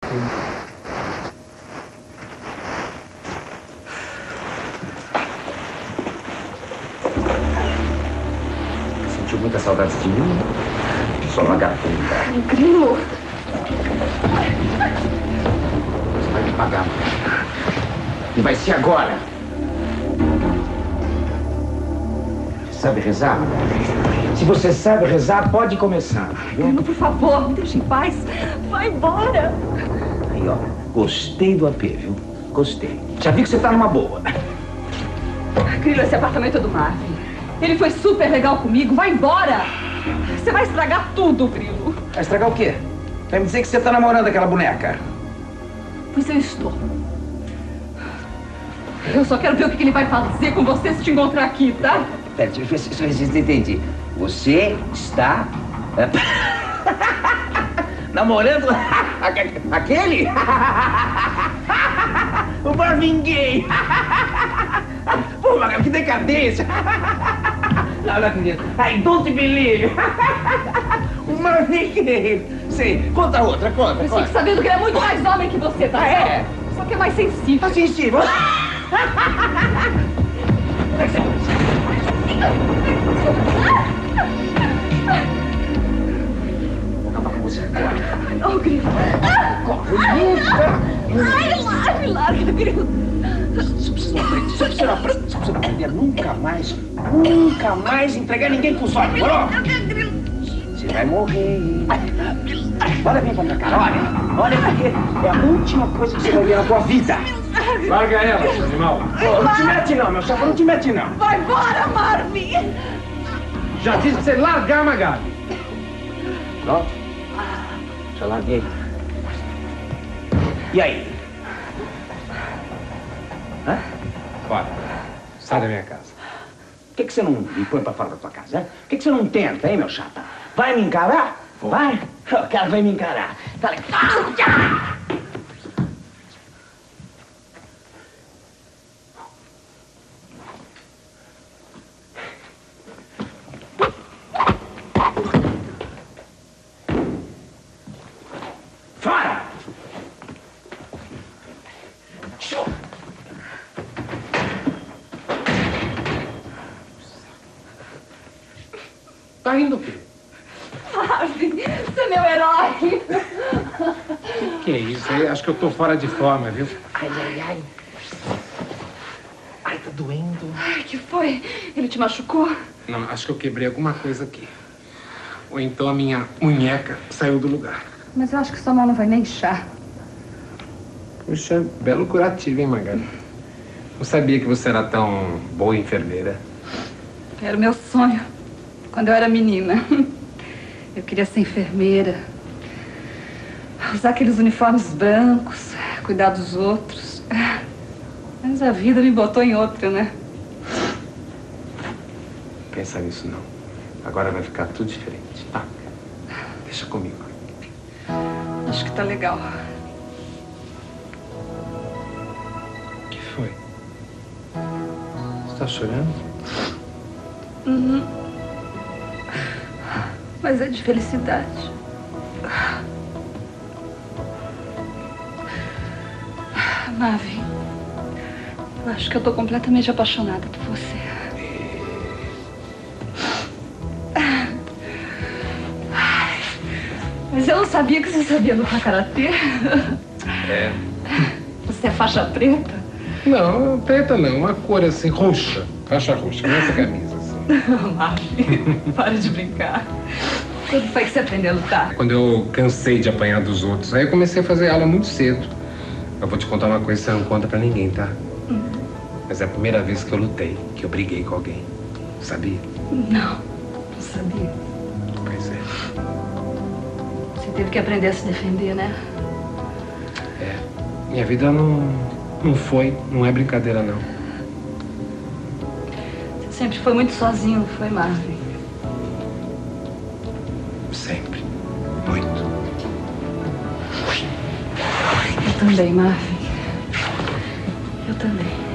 Sentiu muita saudade de mim? Só vagabunda. Grilo! Você vai me pagar. E vai ser agora. Sabe rezar? Se você sabe rezar, pode começar. Grilo, por favor, me deixe em paz. Vai embora. Aí, ó. Gostei do AP, viu? Gostei. Já vi que você tá numa boa. Grilo, esse apartamento é do Marvin. Ele foi super legal comigo. Vai embora. Você vai estragar tudo, Grilo. Vai estragar o quê? Vai me dizer que você tá namorando aquela boneca. Pois eu estou. Eu só quero ver o que ele vai fazer com você se te encontrar aqui, tá? Pera, deixa eu ver se eu entendi. Você está... namorando aquele? O Marvin Gaye! Pô, Magal, que decadência! Não acredito. I don't believe! O Marvin Gaye! Sei, conta outra, conta. Eu fico sabendo que ele é muito mais homem que você, tá? É? Só que é mais sensível. Tá sensível? Vou acabar com você agora. Não, Grilo. Ai, larga, Grilo. Você precisa aprender a nunca mais entregar ninguém com sorte, morou? Você vai morrer. Olha bem pra minha cara, olha porque é a última coisa que você vai ver na tua vida. Larga ela, seu animal. Não te mete não, meu chapa, não te mete não. Vai embora, Marvin. Já disse pra você largar, Magali. Pronto? Já larguei. E aí? Hã? Bora. Sai da minha casa. Por que você não me põe pra fora da tua casa, hein? Por que você não tenta, hein, meu chapa? Vai me encarar? Vai? O cara vai me encarar. Tá legal. Fora! Show! Tá rindo o quê? Marvin, você é meu herói. Que é isso? Eu acho que eu tô fora de forma, viu? Ai, ai, ai. Ai, tá doendo. Ai, que foi? Ele te machucou? Não, acho que eu quebrei alguma coisa aqui. Ou então a minha munheca saiu do lugar. Mas eu acho que sua mão não vai nem inchar. Puxa, belo curativo, hein, Magali? Não sabia que você era tão boa enfermeira. Era o meu sonho, quando eu era menina. Eu queria ser enfermeira. Usar aqueles uniformes brancos, cuidar dos outros. Mas a vida me botou em outra, né? Pensa nisso, não. Agora vai ficar tudo diferente, tá? Deixa comigo. Acho que tá legal. O que foi? Você tá chorando? Uhum. Mas é de felicidade. Marvin, eu acho que eu tô completamente apaixonada por você. Mas eu não sabia que você sabia lutar karatê. É. Você é faixa preta? Não, preta não. Uma cor assim, roxa. Faixa roxa, com essa camisa assim. Marvin, para de brincar. Quando foi que você aprendeu a lutar? Quando eu cansei de apanhar dos outros, aí eu comecei a fazer aula muito cedo. Eu vou te contar uma coisa que você não conta pra ninguém, tá? Mas é a primeira vez que eu lutei, que eu briguei com alguém. Sabia? Não, não sabia. Pois é. Você teve que aprender a se defender, né? É. Minha vida não é brincadeira, não. Você sempre foi muito sozinho, não foi, Marvin? Sempre. Muito. Eu também, Marvin. Eu também.